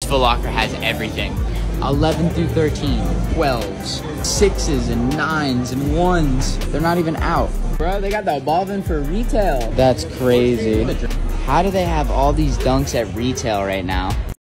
FootLocker has everything. 11 through 13, 12s, 6s and 9s and 1s. They're not even out. Bro, they got the evolving for retail. That's crazy. How do they have all these dunks at retail right now?